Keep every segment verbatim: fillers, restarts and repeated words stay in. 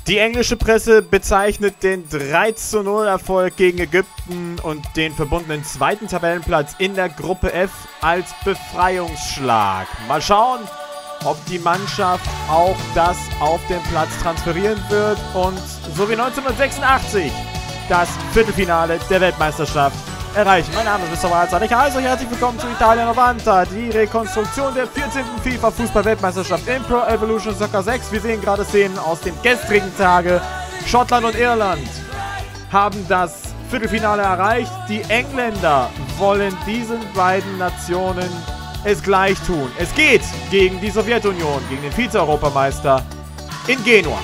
Die englische Presse bezeichnet den drei zu null Erfolg gegen Ägypten und den verbundenen zweiten Tabellenplatz in der Gruppe F als Befreiungsschlag. Mal schauen, ob die Mannschaft auch das auf den Platz transferieren wird und so wie neunzehnhundertsechsundachtzig das Viertelfinale der Weltmeisterschaft erreichen. Mein Name ist Mister Walzer. Ich heiße euch herzlich willkommen zu Italia Novanta, die Rekonstruktion der vierzehnten FIFA-Fußball-Weltmeisterschaft in Pro Evolution Soccer sechs. Wir sehen gerade Szenen aus dem gestrigen Tage. Schottland und Irland haben das Viertelfinale erreicht. Die Engländer wollen diesen beiden Nationen es gleich tun. Es geht gegen die Sowjetunion, gegen den Vize-Europameister in Genua.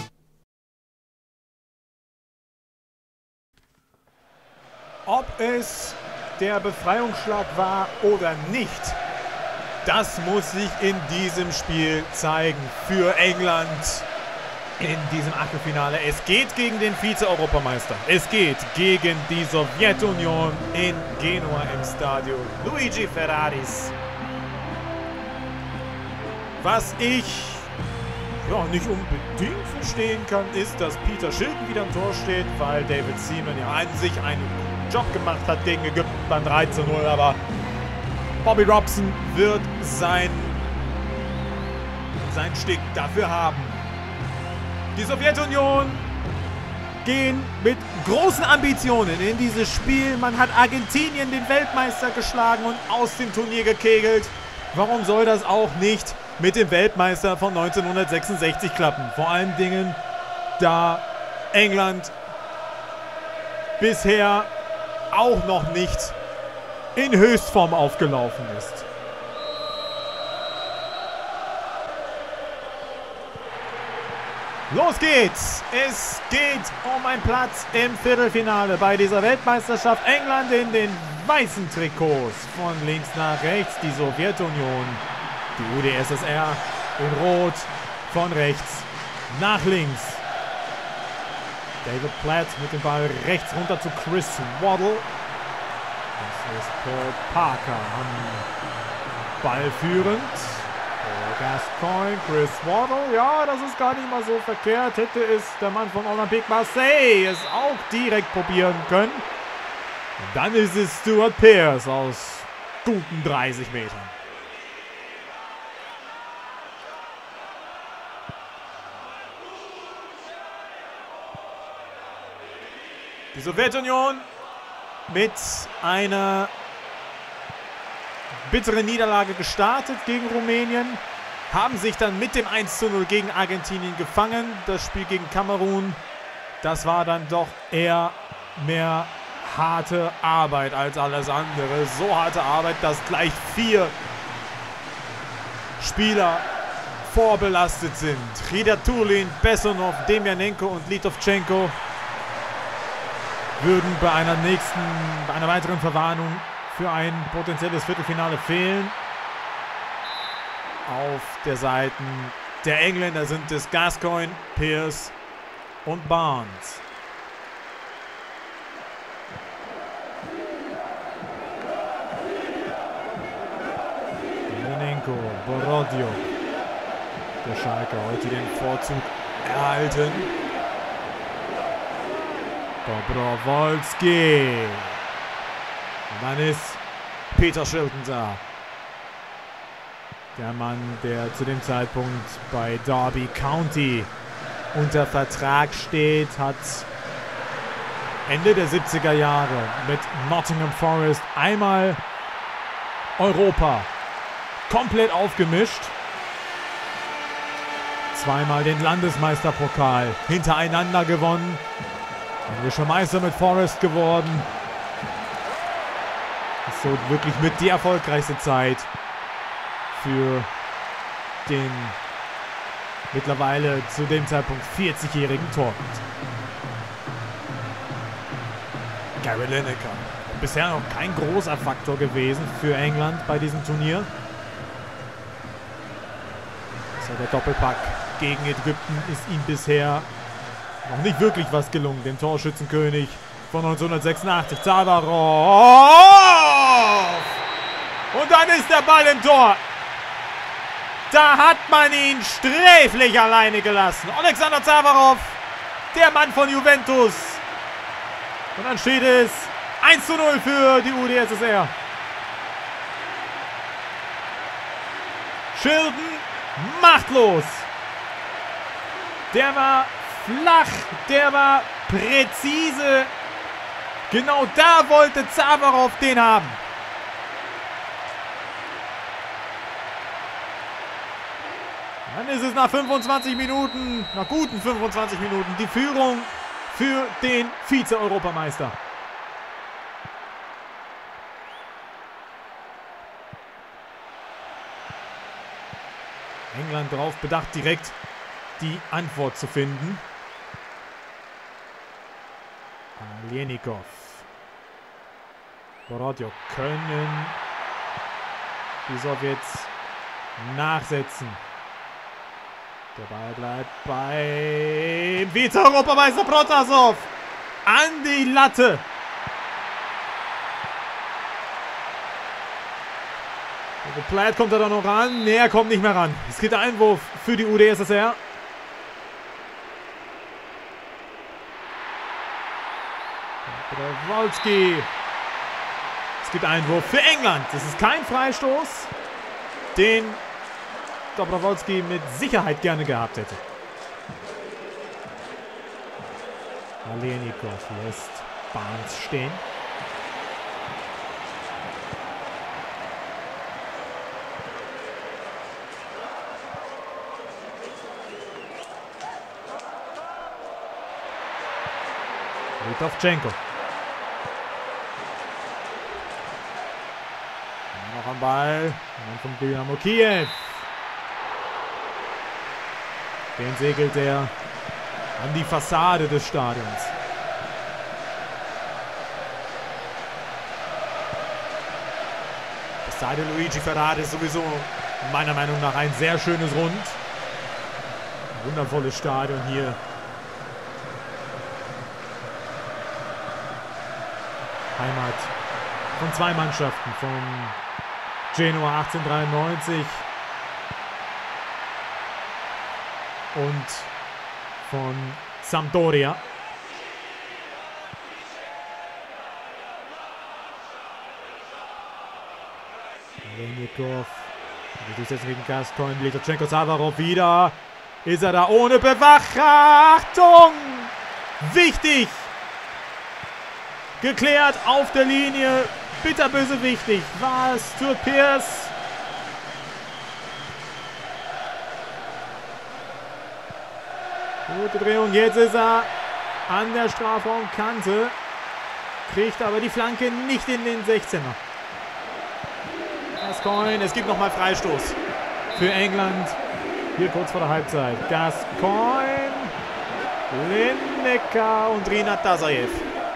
Ob es der Befreiungsschlag war oder nicht, das muss sich in diesem Spiel zeigen für England in diesem Achtelfinale. Es geht gegen den Vize-Europameister. Es geht gegen die Sowjetunion in Genua im Stadio Luigi Ferraris. Was ich ja, nicht unbedingt verstehen kann, ist, dass Peter Shilton wieder am Tor steht, weil David Seaman ja an sich einen guten Job gemacht hat gegen Ägypten beim drei zu null, aber Bobby Robson wird sein, sein Stick dafür haben. Die Sowjetunion gehen mit großen Ambitionen in dieses Spiel. Man hat Argentinien, den Weltmeister, geschlagen und aus dem Turnier gekegelt. Warum soll das auch nicht mit dem Weltmeister von neunzehnhundertsechsundsechzig klappen? Vor allen Dingen, da England bisher auch noch nicht in Höchstform aufgelaufen ist. Los geht's! Es geht um einen Platz im Viertelfinale bei dieser Weltmeisterschaft. England in den weißen Trikots von links nach rechts, die Sowjetunion, die U D S S R in Rot von rechts nach links. David Platt mit dem Ball rechts runter zu Chris Waddle. Das ist Paul Parker am Ball führend. Paul Gascoigne, Chris Waddle. Ja, das ist gar nicht mal so verkehrt. Hätte es der Mann von Olympique Marseille es auch direkt probieren können. Und dann ist es Stuart Pearce aus guten dreißig Metern. Die Sowjetunion mit einer bitteren Niederlage gestartet gegen Rumänien, haben sich dann mit dem eins zu null gegen Argentinien gefangen. Das Spiel gegen Kamerun, das war dann doch eher mehr harte Arbeit als alles andere. So harte Arbeit, dass gleich vier Spieler vorbelastet sind. Khidatullin, Bessonov, Demjanenko und Litovchenko würden bei einer nächsten, bei einer weiteren Verwarnung für ein potenzielles Viertelfinale fehlen. Auf der Seite der Engländer sind es Gascoigne, Pearce und Barnes. Demjanenko, Borodio. Der Schalke heute den Vorzug erhalten. Dobrowolski. Und dann ist Peter Shilton da. Der Mann, der zu dem Zeitpunkt bei Derby County unter Vertrag steht, hat Ende der siebziger Jahre mit Nottingham Forest einmal Europa komplett aufgemischt. Zweimal den Landesmeisterpokal hintereinander gewonnen. Englischer Meister mit Forest geworden. Das ist so wirklich mit die erfolgreichste Zeit für den mittlerweile zu dem Zeitpunkt vierzigjährigen Torwart. Gary Lineker. Bisher noch kein großer Faktor gewesen für England bei diesem Turnier. So, der Doppelpack gegen Ägypten ist ihm bisher noch nicht wirklich was gelungen, dem Torschützenkönig von neunzehnhundertsechsundachtzig, Zavarov. Und dann ist der Ball im Tor. Da hat man ihn sträflich alleine gelassen. Alexander Zavarov der Mann von Juventus. Und dann steht es eins zu null für die U D S S R. Shilton machtlos. Der war flach, der war präzise. Genau da wollte Zavarov den haben. Dann ist es nach fünfundzwanzig Minuten, nach guten fünfundzwanzig Minuten, die Führung für den Vize-Europameister. England darauf bedacht, direkt die Antwort zu finden. Alienikov. Borodjo können die Sowjets nachsetzen. Der Ball bleibt bei Vize-Europameister Protasov. An die Latte. Platt kommt er da noch ran. Nee, er kommt nicht mehr ran. Es gibt Einwurf für die U D S S R. Dobrowolski. Es gibt Einwurf für England. Das ist kein Freistoß, den Dobrowolski mit Sicherheit gerne gehabt hätte. Alienikov lässt Barnes stehen. Litovchenko. Noch am Ball. Mann von Dynamo Kiew. Den segelt er an die Fassade des Stadions. Das Stadio Luigi Ferrari ist sowieso meiner Meinung nach ein sehr schönes Rund. Ein wundervolles Stadion hier. Heimat von zwei Mannschaften, von Genua achtzehnhundertdreiundneunzig und von Sampdoria. Alienikov. Die Durchsetzung gegen Gascoigne. Litovchenko, Zavarov wieder. Ist er da ohne Bewacher? Achtung! Wichtig! Geklärt auf der Linie. Bitterböse wichtig. War es Stuart Pearce? Gute Drehung. Jetzt ist er an der Strafraumkante. Kriegt aber die Flanke nicht in den sechzehner. Gascoigne. Es gibt nochmal Freistoß für England. Hier kurz vor der Halbzeit. Gascoigne, Lineker und Rinat Dazaev.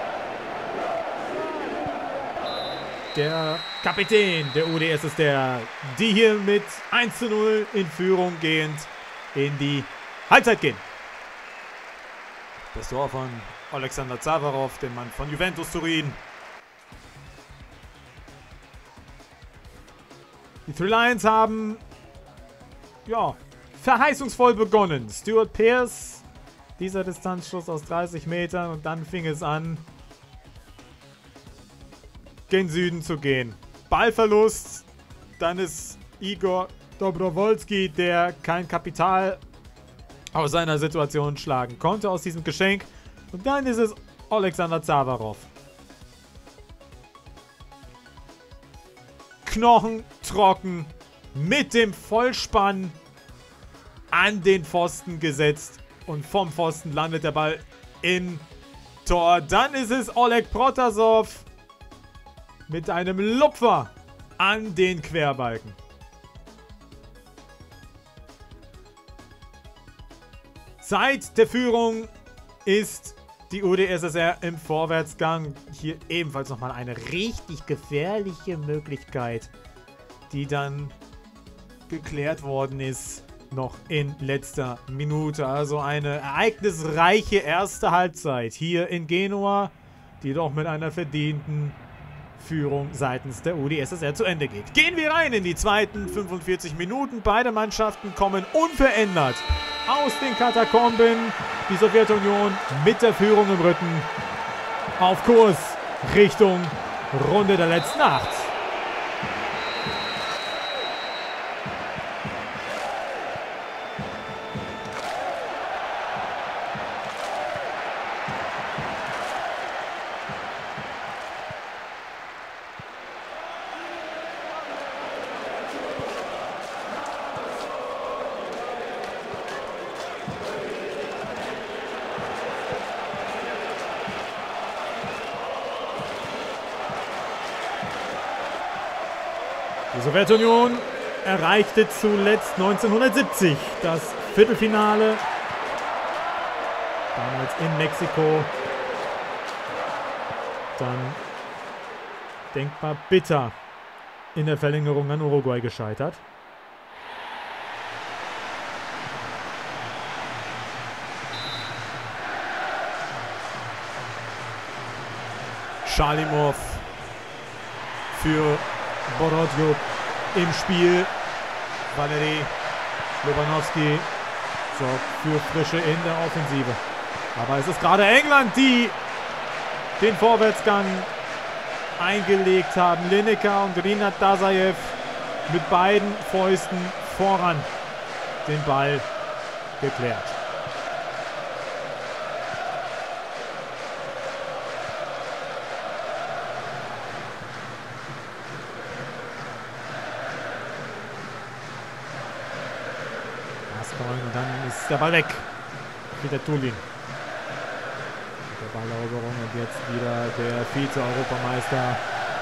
Der Kapitän der U D S S R, die hier mit eins zu null in Führung gehend in die Halbzeit gehen. Das Tor von Alexander Zavarov, dem Mann von Juventus Turin. Die Three Lions haben, ja, verheißungsvoll begonnen. Stuart Pearce, dieser Distanzschuss aus dreißig Metern, und dann fing es an, gen Süden zu gehen. Ballverlust, dann ist Igor Dobrowolski, der kein Kapital aus seiner Situation schlagen konnte, aus diesem Geschenk. Und dann ist es Alexander Zavarov. Knochentrocken mit dem Vollspann an den Pfosten gesetzt. Und vom Pfosten landet der Ball im Tor. Dann ist es Oleg Protasov mit einem Lupfer an den Querbalken. Seit der Führung ist die U D S S R im Vorwärtsgang. Hier ebenfalls nochmal eine richtig gefährliche Möglichkeit, die dann geklärt worden ist, noch in letzter Minute. Also eine ereignisreiche erste Halbzeit hier in Genua, die doch mit einer verdienten Führung seitens der U D S S R zu Ende geht. Gehen wir rein in die zweiten fünfundvierzig Minuten. Beide Mannschaften kommen unverändert aus den Katakomben. Die Sowjetunion mit der Führung im Rücken auf Kurs Richtung Runde der letzten acht. Die Sowjetunion erreichte zuletzt neunzehnhundertsiebzig das Viertelfinale, damals in Mexiko. Dann denkbar bitter in der Verlängerung an Uruguay gescheitert. Shalimov für Borodjo im Spiel. Valery Lobanovsky sorgt für Frische in der Offensive. Aber es ist gerade England, die den Vorwärtsgang eingelegt haben. Lineker und Rinat Dazaev mit beiden Fäusten voran den Ball geklärt. Und dann ist der Ball weg. Wieder Tulin. Der Balleroberung und jetzt wieder der Vize-Europameister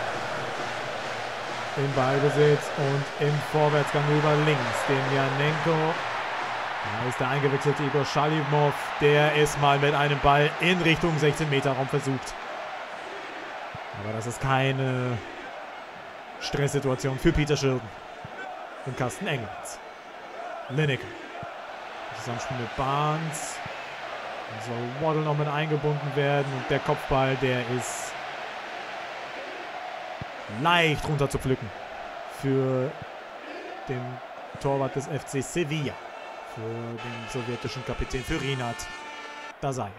im Ballbesitz und im Vorwärtsgang über links. Demjanenko. Da ist der eingewechselte Igor Shalimov. Der ist mal mit einem Ball in Richtung sechzehn Meter Raum versucht. Aber das ist keine Stresssituation für Peter Shilton und Carsten Engels. Lineker. Zusammenspiel mit Barnes. Dann soll Waddle noch mit eingebunden werden. Und der Kopfball, der ist leicht runter zu pflücken für den Torwart des F C Sevilla. Für den sowjetischen Kapitän, für Rinat Dazaev.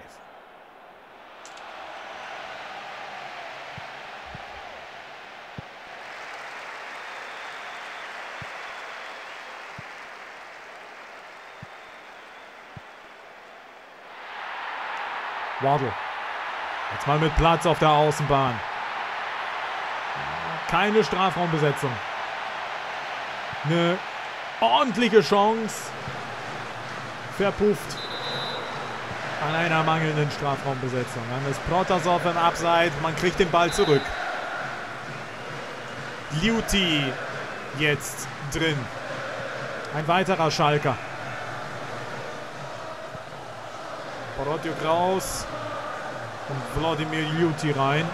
Waddle. Jetzt mal mit Platz auf der Außenbahn. Keine Strafraumbesetzung. Eine ordentliche Chance. Verpufft an einer mangelnden Strafraumbesetzung. Dann ist Protasov im Abseits. Man kriegt den Ball zurück. Liuti jetzt drin. Ein weiterer Schalker. Borodjo raus und Wladimir Liuti rein.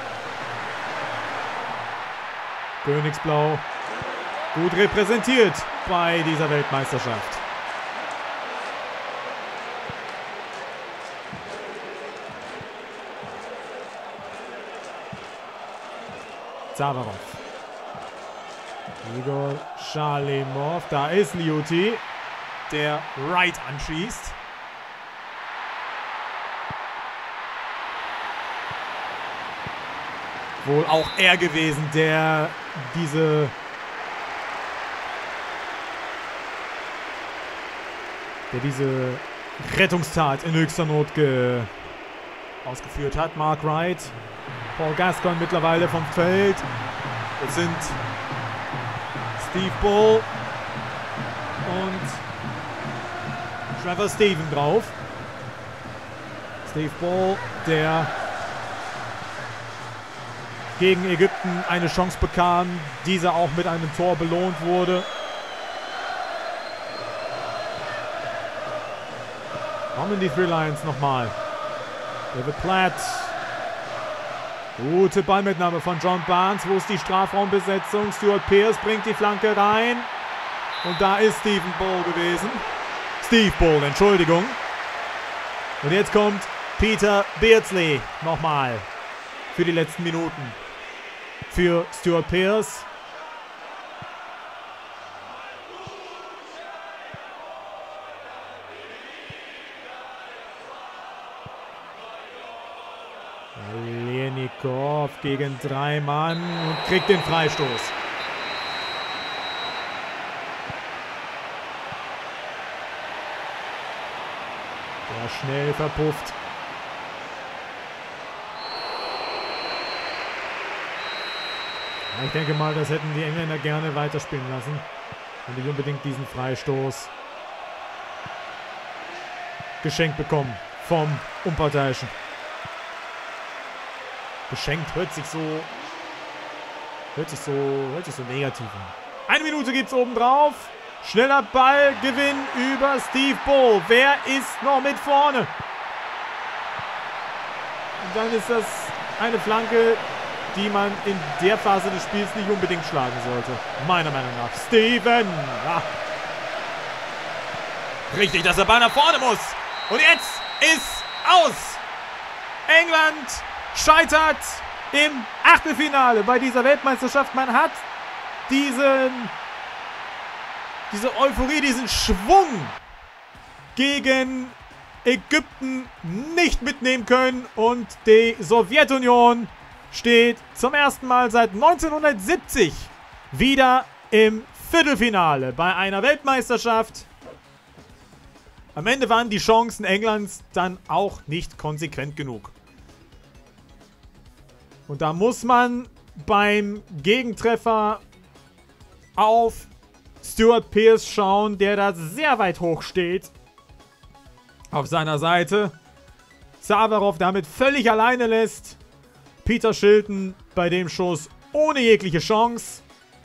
Königsblau gut repräsentiert bei dieser Weltmeisterschaft. Zavarov. Igor Shalimov. Da ist Liuti, der Right anschießt. Wohl auch er gewesen, der diese der diese Rettungstat in höchster Not ge ausgeführt hat. Mark Wright, Paul Gascoigne mittlerweile vom Feld. Jetzt sind Steve Bull und Trevor Steven drauf. Steve Bull, der gegen Ägypten eine Chance bekam, diese auch mit einem Tor belohnt wurde. Kommen die Three Lions nochmal. David Platt. Gute Ballmitnahme von John Barnes. Wo ist die Strafraumbesetzung? Stuart Pearce bringt die Flanke rein. Und da ist Stephen Bull gewesen. Steve Bull, Entschuldigung. Und jetzt kommt Peter Beardsley nochmal für die letzten Minuten. Für Stuart Pearce. Azov gegen drei Mann und kriegt den Freistoß. Der schnell verpufft. Ich denke mal, das hätten die Engländer gerne weiterspielen lassen. Und nicht unbedingt diesen Freistoß geschenkt bekommen vom Unparteiischen. Geschenkt hört sich so hört sich so hört sich so negativ an. Eine Minute gibt's oben drauf. Schneller Ballgewinn über Steve Bull. Wer ist noch mit vorne? Und dann ist das eine Flanke, die man in der Phase des Spiels nicht unbedingt schlagen sollte. Meiner Meinung nach. Steven! Ja. Richtig, dass der Ball nach vorne muss. Und jetzt ist aus. England scheitert im Achtelfinale bei dieser Weltmeisterschaft. Man hat diesen, diese Euphorie, diesen Schwung gegen Ägypten nicht mitnehmen können. Und die Sowjetunion steht zum ersten Mal seit neunzehnhundertsiebzig wieder im Viertelfinale bei einer Weltmeisterschaft. Am Ende waren die Chancen Englands dann auch nicht konsequent genug. Und da muss man beim Gegentreffer auf Stuart Pearce schauen, der da sehr weit hoch steht. Auf seiner Seite. Safarov damit völlig alleine lässt. Peter Shilton bei dem Schuss ohne jegliche Chance.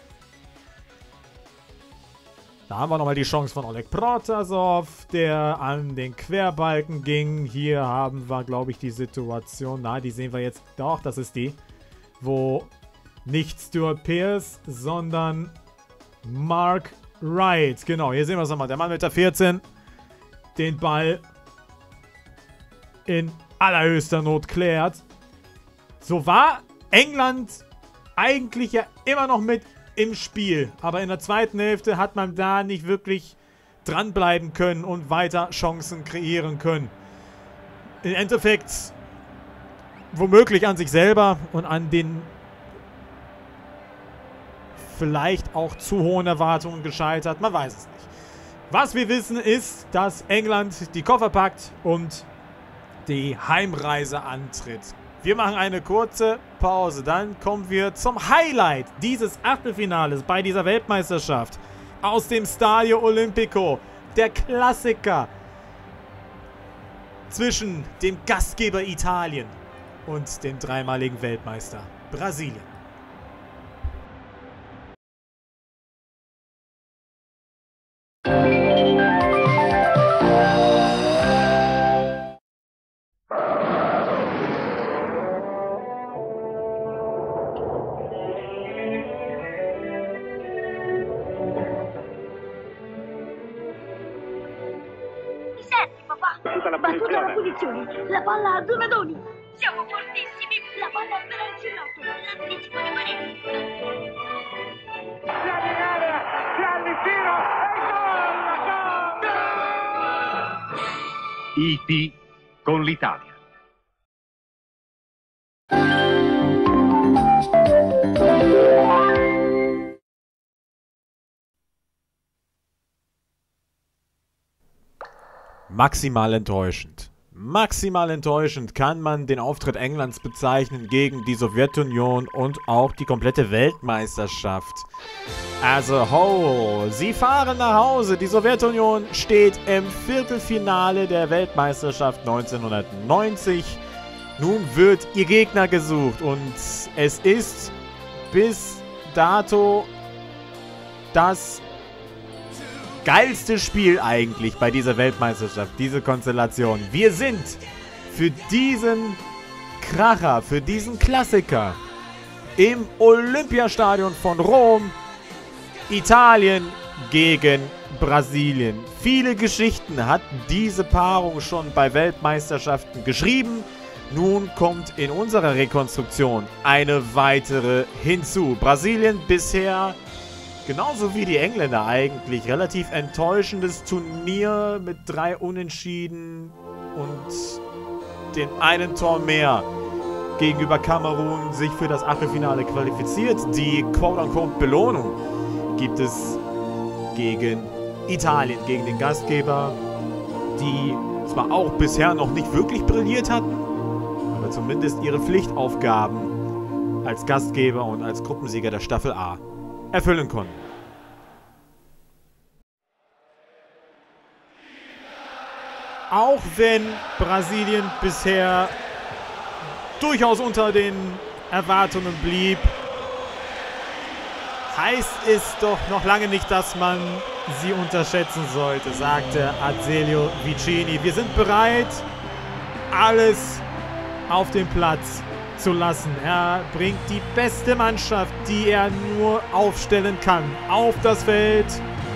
Da haben wir nochmal die Chance von Oleg Protasov, der an den Querbalken ging. Hier haben wir, glaube ich, die Situation. Na, die sehen wir jetzt. Doch, das ist die. Wo nicht Stuart Pearce, sondern Mark Wright. Genau, hier sehen wir es nochmal. Der Mann mit der vierzehn. Den Ball in allerhöchster Not klärt. So war England eigentlich ja immer noch mit im Spiel. Aber in der zweiten Hälfte hat man da nicht wirklich dranbleiben können und weiter Chancen kreieren können. Im Endeffekt womöglich an sich selber und an den vielleicht auch zu hohen Erwartungen gescheitert. Man weiß es nicht. Was wir wissen ist, dass England die Koffer packt und die Heimreise antritt. Wir machen eine kurze Pause, dann kommen wir zum Highlight dieses Achtelfinales bei dieser Weltmeisterschaft. Aus dem Stadio Olimpico, der Klassiker zwischen dem Gastgeber Italien und dem dreimaligen Weltmeister Brasilien. Battuta la punizione, la palla a Donadoni. Siamo fortissimi, la palla è per Ancelotti, l'anticipo di Marini. Siamo in area, grande tiro e gol! Gol! I T con l'Italia. Maximal enttäuschend. Maximal enttäuschend kann man den Auftritt Englands bezeichnen gegen die Sowjetunion und auch die komplette Weltmeisterschaft. As a whole. Sie fahren nach Hause. Die Sowjetunion steht im Viertelfinale der Weltmeisterschaft neunzehnhundertneunzig. Nun wird ihr Gegner gesucht und es ist bis dato das geilste Spiel eigentlich bei dieser Weltmeisterschaft, diese Konstellation. Wir sind für diesen Kracher, für diesen Klassiker im Olympiastadion von Rom, Italien gegen Brasilien. Viele Geschichten hat diese Paarung schon bei Weltmeisterschaften geschrieben. Nun kommt in unserer Rekonstruktion eine weitere hinzu. Brasilien bisher genauso wie die Engländer eigentlich. Relativ enttäuschendes Turnier mit drei Unentschieden und den einen Tor mehr gegenüber Kamerun sich für das Achtelfinale qualifiziert. Die quote-unquote Belohnung gibt es gegen Italien, gegen den Gastgeber, die zwar auch bisher noch nicht wirklich brilliert hatten, aber zumindest ihre Pflichtaufgaben als Gastgeber und als Gruppensieger der Staffel A erfüllen konnten. Auch wenn Brasilien bisher durchaus unter den Erwartungen blieb, heißt es doch noch lange nicht, dass man sie unterschätzen sollte, sagte Azeglio Vicini. Wir sind bereit, alles auf den Platz zu lassen. Er bringt die beste Mannschaft, die er nur aufstellen kann, auf das Feld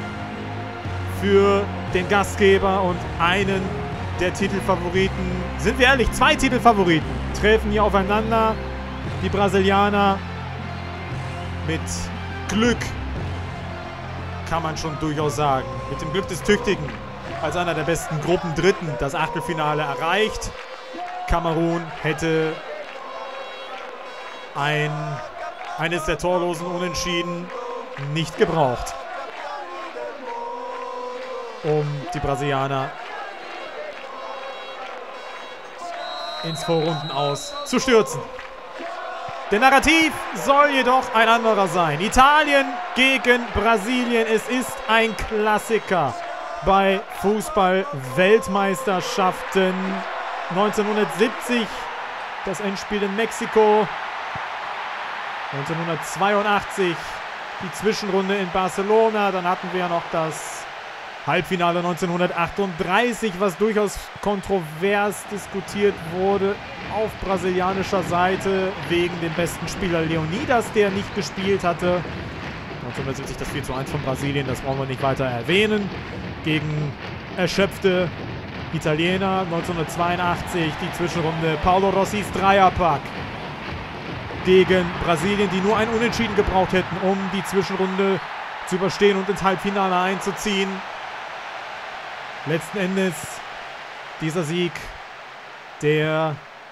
für den Gastgeber und einen der Titelfavoriten. Sind wir ehrlich, zwei Titelfavoriten treffen hier aufeinander. Die Brasilianer mit Glück, kann man schon durchaus sagen, mit dem Glück des Tüchtigen, als einer der besten Gruppen Dritten das Achtelfinale erreicht. Kamerun hätte ein, eines der torlosen Unentschieden nicht gebraucht, um die Brasilianer ins Vorrundenaus zu stürzen. Der Narrativ soll jedoch ein anderer sein. Italien gegen Brasilien. Es ist ein Klassiker bei Fußball-Weltmeisterschaften. neunzehnhundertsiebzig das Endspiel in Mexiko. neunzehnhundertzweiundachtzig die Zwischenrunde in Barcelona. Dann hatten wir ja noch das Halbfinale neunzehnhundertachtunddreißig, was durchaus kontrovers diskutiert wurde auf brasilianischer Seite wegen dem besten Spieler Leonidas, der nicht gespielt hatte. neunzehnhundertsiebzig das vier zu eins von Brasilien, das brauchen wir nicht weiter erwähnen. Gegen erschöpfte Italiener. neunzehnhundertzweiundachtzig die Zwischenrunde, Paolo Rossis Dreierpack gegen Brasilien, die nur ein Unentschieden gebraucht hätten, um die Zwischenrunde zu überstehen und ins Halbfinale einzuziehen. Letzten Endes dieser Sieg, der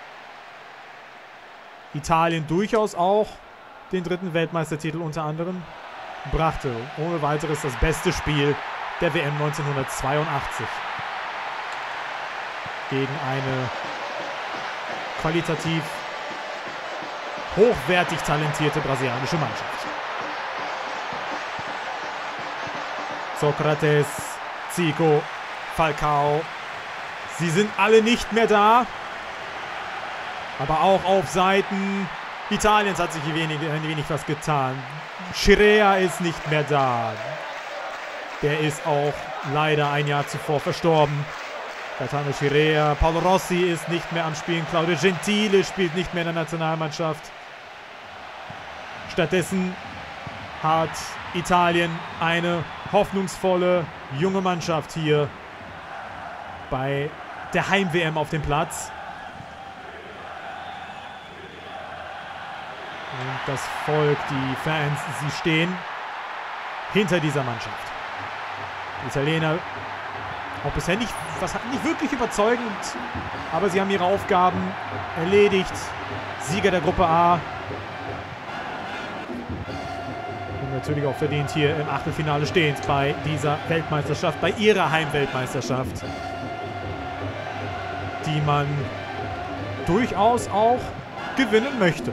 Italien durchaus auch den dritten Weltmeistertitel unter anderem brachte. Ohne weiteres das beste Spiel der W M neunzehnhundertzweiundachtzig. Gegen eine qualitativ hochwertig talentierte brasilianische Mannschaft. Sokrates, Zico, Falcao, sie sind alle nicht mehr da. Aber auch auf Seiten Italiens hat sich ein wenig, ein wenig was getan. Scirea ist nicht mehr da. Der ist auch leider ein Jahr zuvor verstorben. Gaetano Scirea. Paolo Rossi ist nicht mehr am Spielen. Claudio Gentile spielt nicht mehr in der Nationalmannschaft. Stattdessen hat Italien eine hoffnungsvolle junge Mannschaft hier bei der Heim-W M auf dem Platz. Und das Volk, die Fans, sie stehen hinter dieser Mannschaft. Die Italiener auch bisher nicht, was nicht wirklich überzeugend, aber sie haben ihre Aufgaben erledigt. Sieger der Gruppe A. Und natürlich auch verdient hier im Achtelfinale stehend bei dieser Weltmeisterschaft, bei ihrer Heimweltmeisterschaft, die man durchaus auch gewinnen möchte.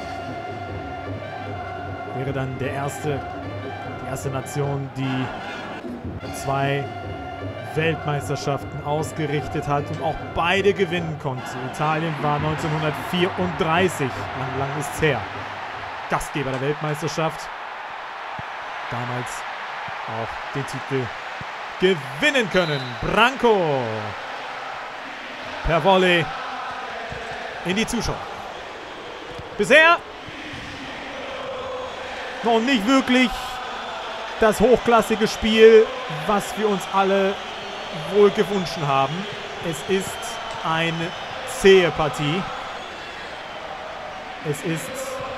Wäre dann der erste, die erste Nation, die zwei Weltmeisterschaften ausgerichtet hat und auch beide gewinnen konnte. Italien war neunzehnhundertvierunddreißig, lang, lang ist es her, Gastgeber der Weltmeisterschaft. Damals auch den Titel gewinnen können. Branco per Volley in die Zuschauer. Bisher noch nicht wirklich das hochklassige Spiel, was wir uns alle wohl gewünscht haben. Es ist eine zähe Partie. Es ist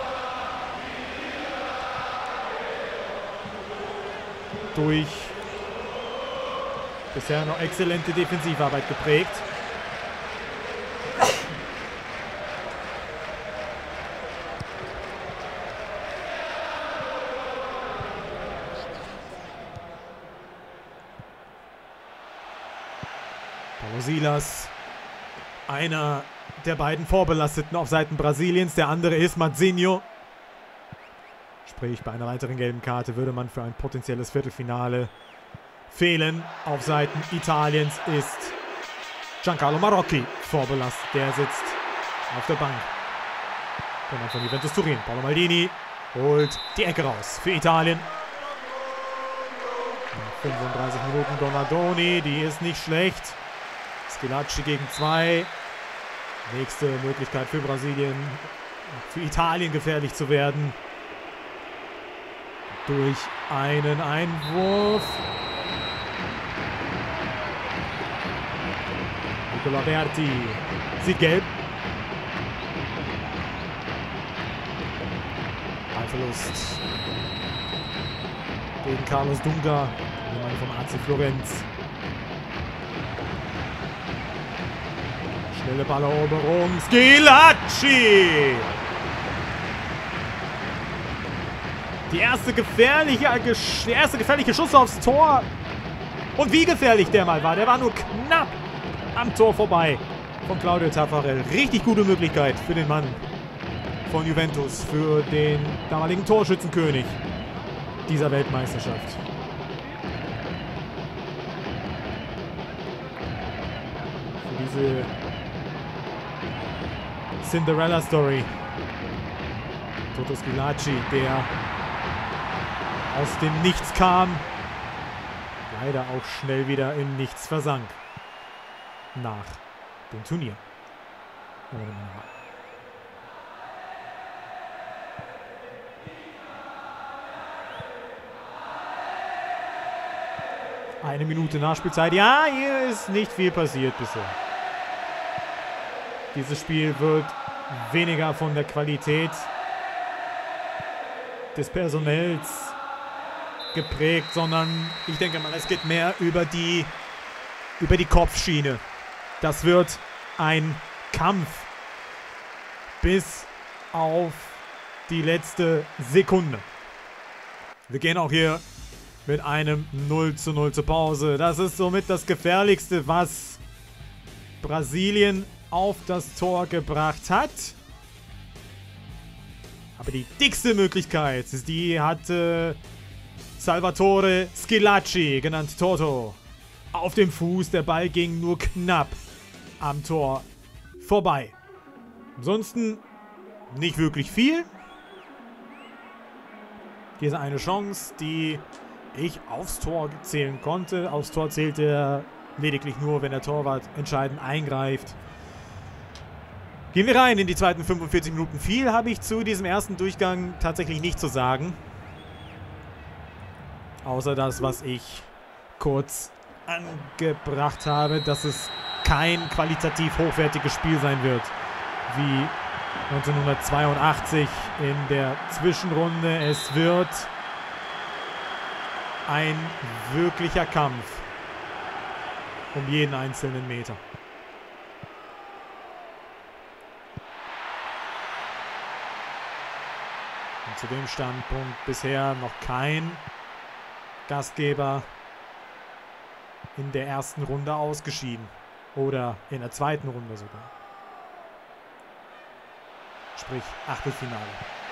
durch bisher noch exzellente Defensivarbeit geprägt. Silas, einer der beiden Vorbelasteten auf Seiten Brasiliens. Der andere ist Marzinho. Sprich, bei einer weiteren gelben Karte würde man für ein potenzielles Viertelfinale fehlen. Auf Seiten Italiens ist Giancarlo Marocchi vorbelastet. Der sitzt auf der Bank. Der Mann von Juventus Turin. Paolo Maldini holt die Ecke raus für Italien. fünfunddreißig Minuten Donadoni, die ist nicht schlecht. Schillaci gegen zwei. Nächste Möglichkeit für Brasilien, für Italien gefährlich zu werden. Durch einen Einwurf. Nicola Berti sieht gelb. Ballverlust gegen Carlos Dunga, der Mann vom A C Florenz. Schnelle Balleroberung. Schillaci! Die erste gefährliche, der erste gefährliche Schuss aufs Tor. Und wie gefährlich der mal war. Der war nur knapp am Tor vorbei von Claudio Taffarel. Richtig gute Möglichkeit für den Mann von Juventus, für den damaligen Torschützenkönig dieser Weltmeisterschaft. Für diese Cinderella-Story. Toto Schillaci, der aus dem Nichts kam, leider auch schnell wieder in Nichts versank. Nach dem Turnier. Eine Minute Nachspielzeit. Ja, hier ist nicht viel passiert bisher. Dieses Spiel wird weniger von der Qualität des Personells geprägt, sondern ich denke mal, es geht mehr über die, über die Kopfschiene. Das wird ein Kampf bis auf die letzte Sekunde. Wir gehen auch hier mit einem null zu null zur Pause. Das ist somit das Gefährlichste, was Brasilien auf das Tor gebracht hat. Aber die dickste Möglichkeit, die hatte Salvatore Schillaci, genannt Toto, auf dem Fuß. Der Ball ging nur knapp am Tor vorbei. Ansonsten nicht wirklich viel. Diese eine Chance, die ich aufs Tor zählen konnte. Aufs Tor zählte er lediglich nur, wenn der Torwart entscheidend eingreift. Gehen wir rein in die zweiten fünfundvierzig Minuten. Viel habe ich zu diesem ersten Durchgang tatsächlich nicht zu sagen. Außer das, was ich kurz angebracht habe, dass es kein qualitativ hochwertiges Spiel sein wird, wie neunzehnhundertzweiundachtzig in der Zwischenrunde. Es wird ein wirklicher Kampf um jeden einzelnen Meter. Und zu dem Standpunkt bisher noch kein Gastgeber in der ersten Runde ausgeschieden. Oder in der zweiten Runde sogar. Sprich Achtelfinale.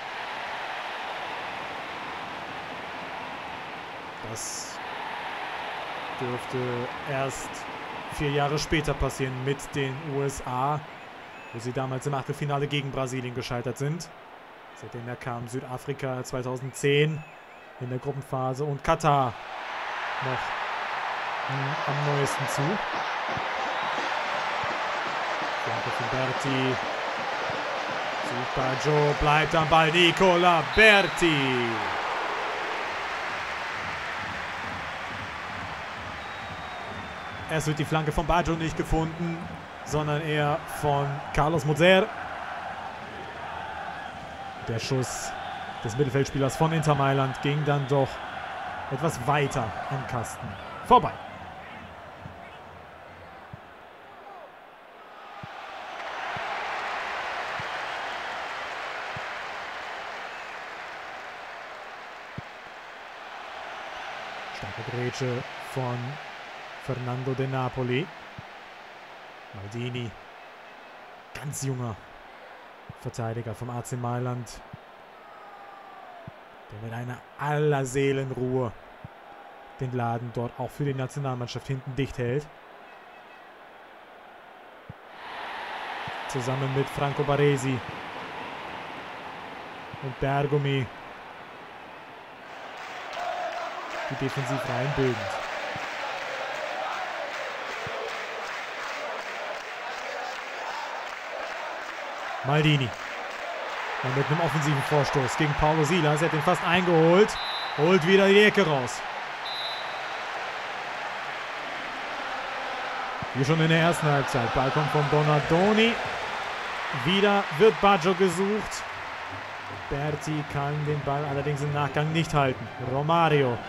Das dürfte erst vier Jahre später passieren mit den U S A, wo sie damals im Achtelfinale gegen Brasilien gescheitert sind. Seitdem kam Südafrika zweitausendzehn in der Gruppenphase und Katar noch am neuesten zu. Berti. Baggio bleibt am Ball. Nicola Berti. Erst wird die Flanke von Baggio nicht gefunden, sondern eher von Carlos Moser. Der Schuss des Mittelfeldspielers von Inter Mailand ging dann doch etwas weiter am Kasten vorbei. Starke Grätsche von Fernando De Napoli. Maldini. Ganz junger Verteidiger vom A C Mailand. Der mit einer aller Seelenruhe den Laden dort auch für die Nationalmannschaft hinten dicht hält. Zusammen mit Franco Baresi und Bergomi. Die Defensivreihen bildend. Maldini. Und mit einem offensiven Vorstoß gegen Paulo Silas. Er hat ihn fast eingeholt. Holt wieder die Ecke raus. Wie schon in der ersten Halbzeit. Ball kommt von Donadoni. Wieder wird Baggio gesucht. Berti kann den Ball allerdings im Nachgang nicht halten. Romario.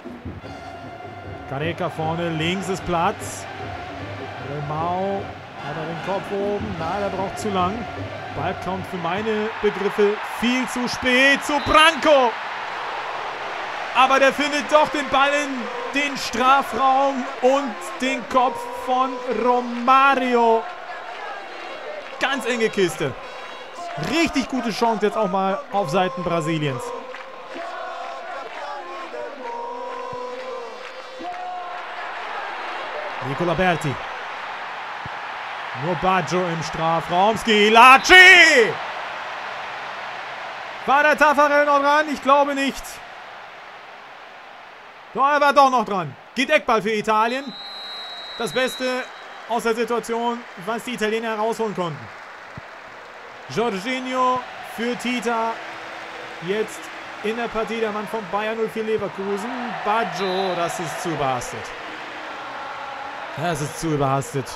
Careca vorne, links ist Platz. Remau hat er den Kopf oben. Nein, er braucht zu lang. Ball kommt für meine Begriffe viel zu spät zu Branco. Aber der findet doch den Ball in den Strafraum und den Kopf von Romario. Ganz enge Kiste. Richtig gute Chance jetzt auch mal auf Seiten Brasiliens. Nicola Berti. Nur Baggio im Strafraum. Schillaci! War der Taffarel noch dran? Ich glaube nicht. Doch, er war doch noch dran. Geht Eckball für Italien. Das Beste aus der Situation, was die Italiener herausholen konnten. Jorginho für Tita. Jetzt in der Partie der Mann von Bayer null vier Leverkusen. Baggio, das ist zu überhastet. Das ist zu überhastet.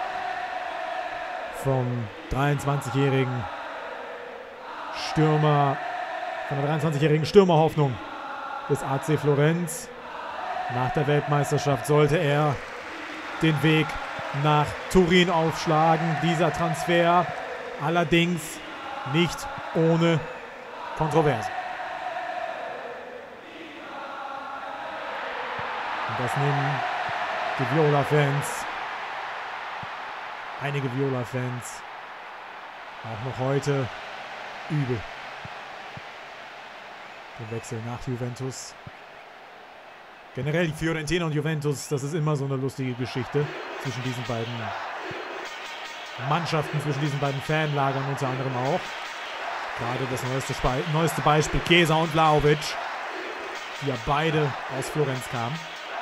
Vom dreiundzwanzigjährigen Stürmer, von der dreiundzwanzigjährigen Stürmerhoffnung des A C Florenz. Nach der Weltmeisterschaft sollte er den Weg nach Turin aufschlagen. Dieser Transfer allerdings nicht ohne Kontroverse. Und das nehmen die Viola-Fans, einige Viola-Fans, auch noch heute übel. Den Wechsel nach Juventus. Generell die Fiorentina und Juventus, das ist immer so eine lustige Geschichte zwischen diesen beiden Mannschaften, zwischen diesen beiden Fanlagern unter anderem auch. Gerade das neueste, Spe neueste Beispiel, Chiesa und Vlahovic, die ja beide aus Florenz kamen.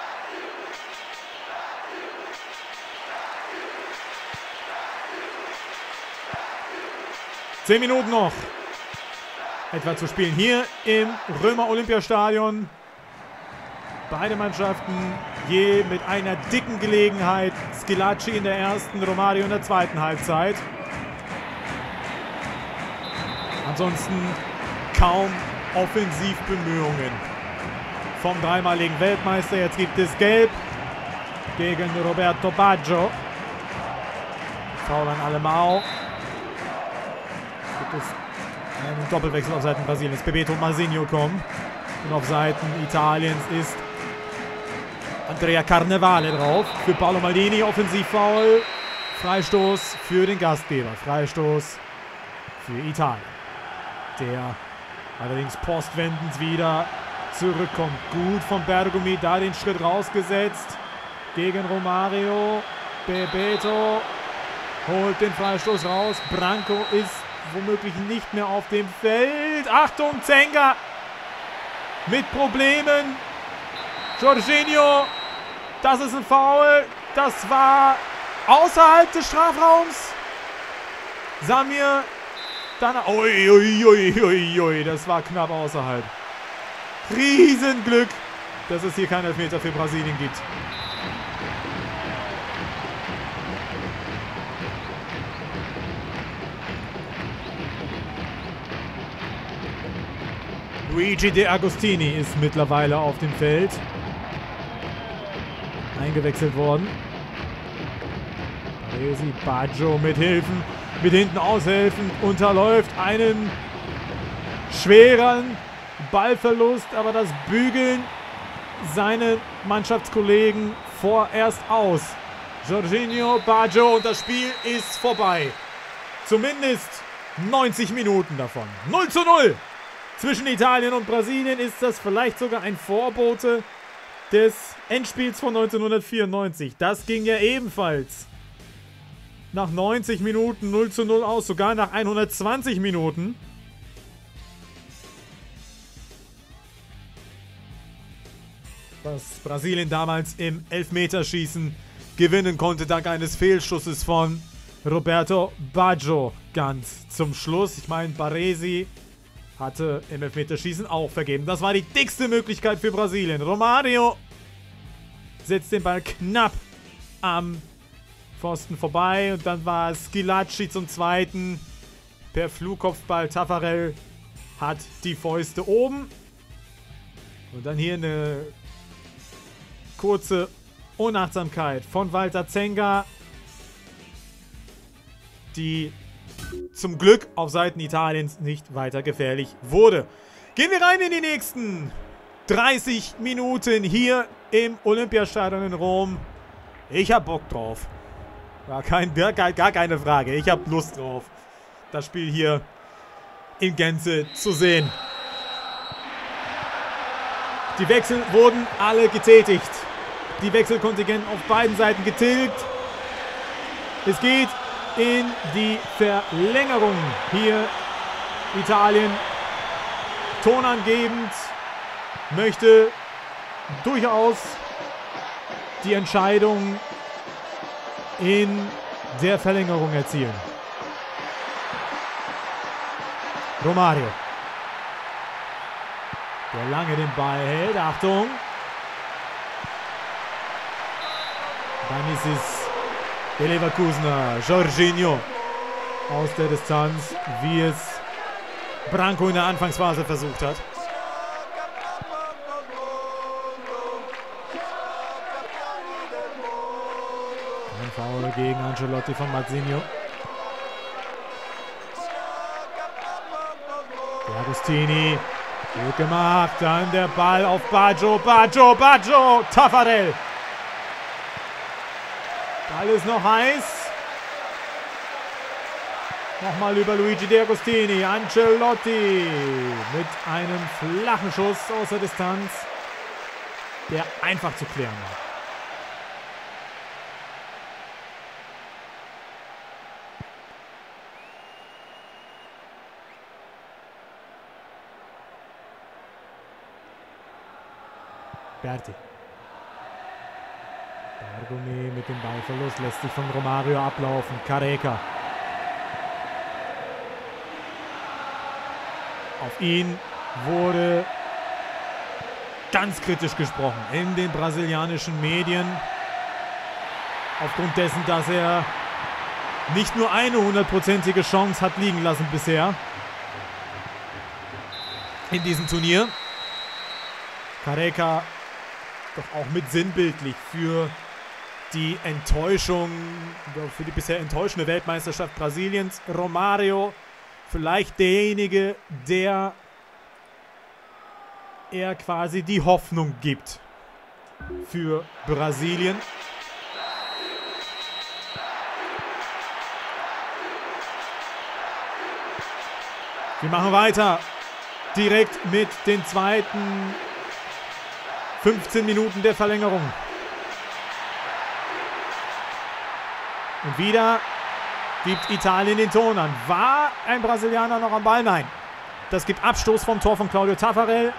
Zehn Minuten noch etwa zu spielen hier im Römer-Olympiastadion. Beide Mannschaften je mit einer dicken Gelegenheit. Schillaci in der ersten, Romario in der zweiten Halbzeit. Ansonsten kaum Offensivbemühungen vom dreimaligen Weltmeister. Jetzt gibt es Gelb gegen Roberto Baggio. Foul an Alemão. Gibt es einen Doppelwechsel auf Seiten Brasiliens. Bebeto und Marsinho kommen. Und auf Seiten Italiens ist Andrea Carnevale drauf. Für Paolo Maldini Offensivfoul. Freistoß für den Gastgeber. Freistoß für Italien. Der allerdings postwendend wieder zurückkommt. Gut von Bergomi, da den Schritt rausgesetzt. Gegen Romario. Bebeto holt den Freistoß raus. Branco ist womöglich nicht mehr auf dem Feld. Achtung, Zenga mit Problemen. Jorginho, das ist ein Foul. Das war außerhalb des Strafraums. Samir, dann... Ui, ui, ui, ui, ui, das war knapp außerhalb. Riesenglück, dass es hier keinen Elfmeter für Brasilien gibt. Luigi De Agostini ist mittlerweile auf dem Feld. Eingewechselt worden. Baresi, Baggio mit Hilfen, mit hinten aushelfen, unterläuft einen schweren Ballverlust, aber das bügeln seine Mannschaftskollegen vorerst aus. Jorginho, Baggio und das Spiel ist vorbei. Zumindest neunzig Minuten davon. null zu null. Zwischen Italien und Brasilien ist das vielleicht sogar ein Vorbote des Endspiels von neunzehnhundertvierundneunzig. Das ging ja ebenfalls nach neunzig Minuten null zu null aus, sogar nach hundertzwanzig Minuten. Was Brasilien damals im Elfmeterschießen gewinnen konnte, dank eines Fehlschusses von Roberto Baggio ganz zum Schluss. Ich meine, Baresi hatte im Elfmeterschießen auch vergeben. Das war die dickste Möglichkeit für Brasilien. Romario setzt den Ball knapp am Pfosten vorbei. Und dann war es Schillaci zum Zweiten. Per Flugkopfball. Taffarel hat die Fäuste oben. Und dann hier eine kurze Unachtsamkeit von Walter Zenga, die zum Glück auf Seiten Italiens nicht weiter gefährlich wurde. Gehen wir rein in die nächsten dreißig Minuten hier im Olympiastadion in Rom. Ich hab Bock drauf. Gar, kein, gar, gar keine Frage. Ich hab Lust drauf, das Spiel hier in Gänze zu sehen. Die Wechsel wurden alle getätigt. Die Wechselkontingenten auf beiden Seiten getilgt. Es geht in die Verlängerung. Hier Italien tonangebend möchte durchaus die Entscheidung in der Verlängerung erzielen. Romario, der lange den Ball hält. Achtung. Dann ist es der Leverkusener Jorginho aus der Distanz, wie es Branco in der Anfangsphase versucht hat. Ein Foul gegen Ancelotti von Marzinho. Agostini, gut gemacht, dann der Ball auf Baggio, Baggio, Baggio, Taffarel. Ball ist noch heiß. Nochmal über Luigi De Agostini. Ancelotti mit einem flachen Schuss aus der Distanz, der einfach zu klären war. Berti. Bergomi mit dem Ballverlust lässt sich von Romario ablaufen. Careca. Auf ihn wurde ganz kritisch gesprochen in den brasilianischen Medien. Aufgrund dessen, dass er nicht nur eine hundertprozentige Chance hat liegen lassen bisher in diesem Turnier. Careca doch auch mit sinnbildlich für die Enttäuschung, für die bisher enttäuschende Weltmeisterschaft Brasiliens. Romario vielleicht derjenige, der er quasi die Hoffnung gibt für Brasilien. Wir machen weiter direkt mit den zweiten fünfzehn Minuten der Verlängerung. Und wieder gibt Italien den Ton an. War ein Brasilianer noch am Ball? Nein. Das gibt Abstoß vom Tor von Claudio Taffarel.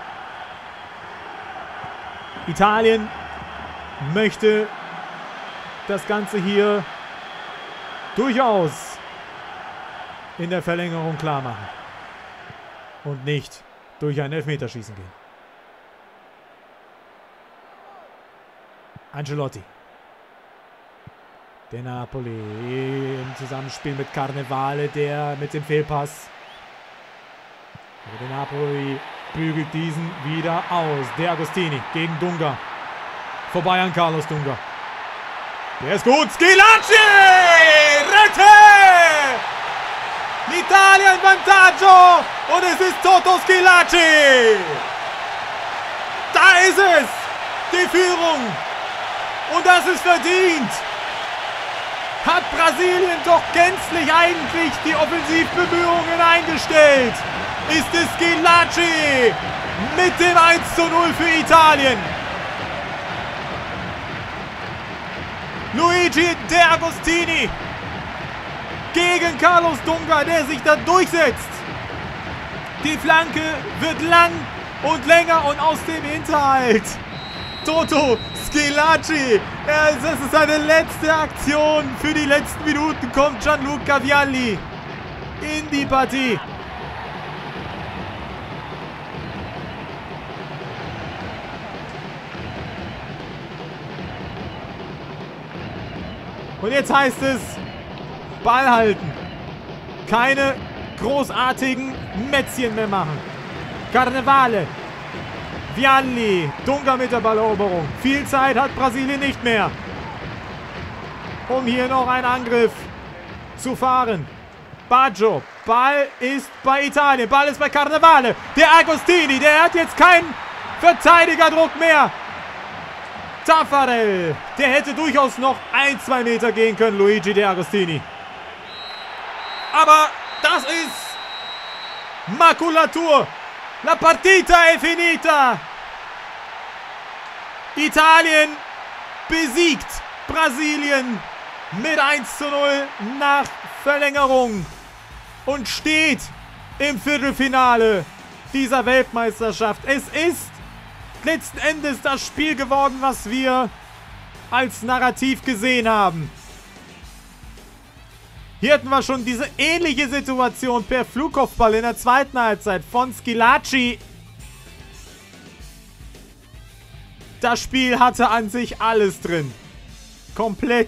Italien möchte das Ganze hier durchaus in der Verlängerung klar machen. Und nicht durch ein Elfmeterschießen gehen. Ancelotti. Der Napoli im Zusammenspiel mit Carnevale, der mit dem Fehlpass. Aber der Napoli bügelt diesen wieder aus. Der Agostini gegen Dunga. Vorbei an Carlos Dunga. Der ist gut. Schillaci! Rete! L'Italia in vantaggio! Und es ist Toto Schillaci! Da ist es! Die Führung! Und das ist verdient hat Brasilien doch gänzlich eigentlich die Offensivbemühungen eingestellt. Ist es Schillaci mit dem eins zu null für Italien. Luigi De Agostini gegen Carlos Dunga, der sich da durchsetzt. Die Flanke wird lang und länger und aus dem Hinterhalt. Toto Schillaci, das ist seine letzte Aktion. Für die letzten Minuten kommt Gianluca Vialli in die Partie. Und jetzt heißt es, Ball halten. Keine großartigen Mätzchen mehr machen. Carnevale. Vialli. Dunga mit der Balleroberung. Viel Zeit hat Brasilien nicht mehr, um hier noch einen Angriff zu fahren. Baggio. Ball ist bei Italien. Ball ist bei Carnevale. Der Agostini, der hat jetzt keinen Verteidigerdruck mehr. Taffarel, der hätte durchaus noch ein, zwei Meter gehen können, Luigi De Agostini. Aber das ist Makulatur. La partita è finita. Italien besiegt Brasilien mit eins zu null nach Verlängerung und steht im Viertelfinale dieser Weltmeisterschaft. Es ist letzten Endes das Spiel geworden, was wir als Narrativ gesehen haben. Hier hatten wir schon diese ähnliche Situation per Flugkopfball in der zweiten Halbzeit von Schillaci. Das Spiel hatte an sich alles drin. Komplett.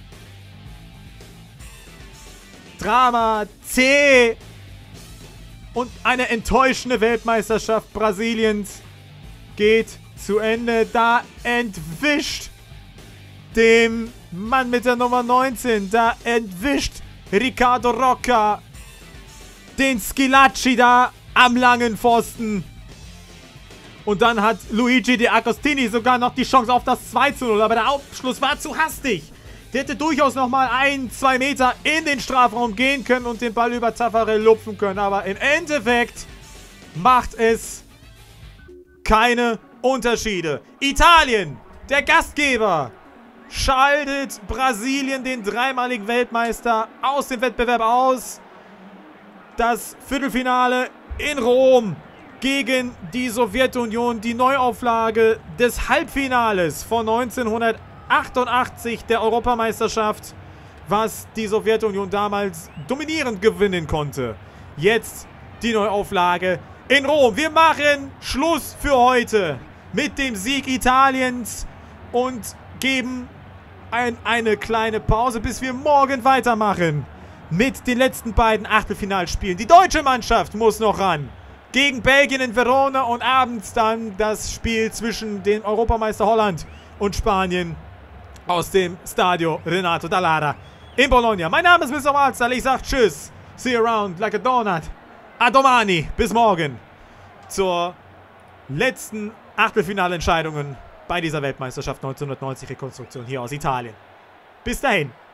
Drama, zäh und eine enttäuschende Weltmeisterschaft Brasiliens geht zu Ende. Da entwischt dem Mann mit der Nummer neunzehn, da entwischt Ricardo Rocca den Schillaci da am langen Pfosten. Und dann hat Luigi De Agostini sogar noch die Chance auf das zwei zu null, aber der Abschluss war zu hastig. Der hätte durchaus noch mal ein, zwei Meter in den Strafraum gehen können und den Ball über Taffarel lupfen können. Aber im Endeffekt macht es keine Unterschiede. Italien, der Gastgeber, schaltet Brasilien, den dreimaligen Weltmeister, aus dem Wettbewerb aus. Das Viertelfinale in Rom gegen die Sowjetunion, die Neuauflage des Halbfinales von neunzehnhundertachtundachtzig der Europameisterschaft, was die Sowjetunion damals dominierend gewinnen konnte. Jetzt die Neuauflage in Rom. Wir machen Schluss für heute mit dem Sieg Italiens und geben ein, eine kleine Pause, bis wir morgen weitermachen mit den letzten beiden Achtelfinalspielen. Die deutsche Mannschaft muss noch ran gegen Belgien in Verona und abends dann das Spiel zwischen den Europameister Holland und Spanien aus dem Stadio Renato Dall'Ara in Bologna. Mein Name ist Mister Walzer. Ich sage Tschüss. See you around like a donut. A domani. Bis morgen zur letzten Achtelfinalentscheidungen bei dieser Weltmeisterschaft neunzehnhundertneunzig Rekonstruktion hier aus Italien. Bis dahin.